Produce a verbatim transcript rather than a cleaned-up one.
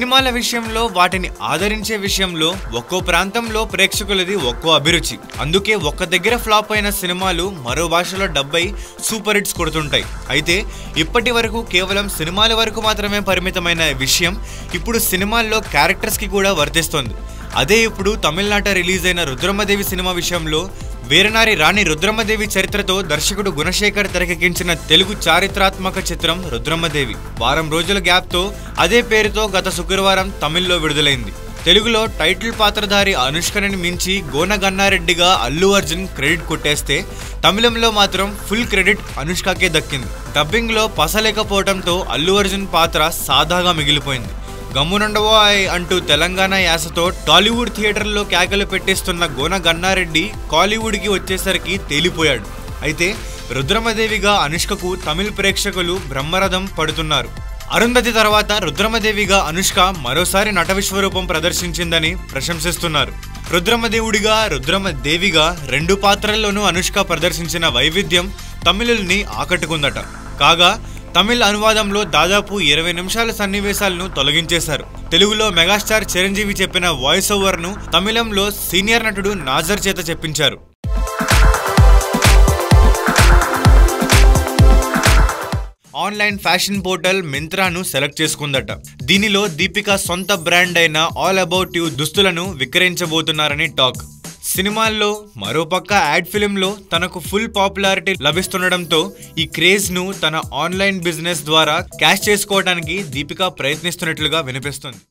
సినిమాల విషయంలో వాటిని ఆదరించే విషయంలో ఒక్కో ప్రాంతంలో ప్రేక్షకులది ఒక్కో అభిరుచి. అందుకే ఒక్క దగ్గర ఫ్లాప్ అయిన సినిమాలు మరో భాషలో డబ్బై సూపర్ హిట్స్ కొడుతుంటాయి. అయితే ఇప్పటి వరకు కేవలం సినిమాల వరకు మాత్రమే పరిమితమైన విషయం ఇప్పుడు సినిమాల్లో క్యారెక్టర్స్ కి కూడా వర్తిస్తోంది. అదే ఇప్పుడు తమిళనాట రిలీజ్ అయిన రుద్రమదేవి సినిమా విషయంలో వీరనారి రాణి రుద్రమదేవి చరిత్రతో దర్శకుడు గుణశేఖర్ తెరకెక్కించిన తెలుగు చారిత్రాత్మక చిత్రం రుద్రమదేవి వారం రోజుల గ్యాప్ తో అదే పేరుతో గత శుక్రవారం తమిళ్లో విడుదలైంది. తెలుగులో టైటిల్ పాత్రధారి అనుష్కని మించి గోన గన్నారెడ్డిగా అల్లు అర్జున్ క్రెడిట్ కొట్టేస్తే తమిళంలో మాత్రం ఫుల్ క్రెడిట్ అనుష్కకే దక్కింది. డబ్బింగ్ లో పసలేకపోవడంతో అల్లు అర్జున్ పాత్ర సాదాగా మిగిలిపోయింది. గమ్మునుండవోయ్ అంటూ తెలంగాణ యాసతో టాలీవుడ్ థియేటర్లో కేకలు పెట్టిస్తున్న గోన గన్నారెడ్డి కాలీవుడ్కి వచ్చేసరికి తేలిపోయాడు. అయితే రుద్రమదేవిగా అనుష్కకు తమిళ ప్రేక్షకులు బ్రహ్మరథం పడుతున్నారు. అరుంధతి తర్వాత రుద్రమదేవిగా అనుష్క మరోసారి నట విశ్వరూపం ప్రదర్శించిందని ప్రశంసిస్తున్నారు. రుద్రమదేవుడిగా రుద్రమదేవిగా రెండు పాత్రల్లోనూ అనుష్క ప్రదర్శించిన వైవిధ్యం తమిళుల్ని ఆకట్టుకుందట. కాగా తమిళ అనువాదంలో దాదాపు ఇరవై నిమిషాల సన్నివేశాలను తొలగించేశారు. తెలుగులో మెగాస్టార్ చిరంజీవి చెప్పిన వాయిస్ ఓవర్ ను తమిళంలో సీనియర్ నటుడు నాజర్ చేత చెప్పించారు. ఆన్లైన్ ఫ్యాషన్ పోర్టల్ మింత్రాను సెలెక్ట్ చేసుకుందట. దీనిలో దీపిక సొంత బ్రాండ్ అయిన ఆల్ అబౌట్ యూ దుస్తులను విక్రయించబోతున్నారని టాక్. సినిమాల్లో మరోపక్క యాడ్ ఫిల్మ్లో తనకు ఫుల్ పాపులారిటీ లభిస్తుండటంతో ఈ క్రేజ్ ను తన ఆన్లైన్ బిజినెస్ ద్వారా క్యాష్ చేసుకోవడానికి దీపిక ప్రయత్నిస్తున్నట్లుగా వినిపిస్తుంది.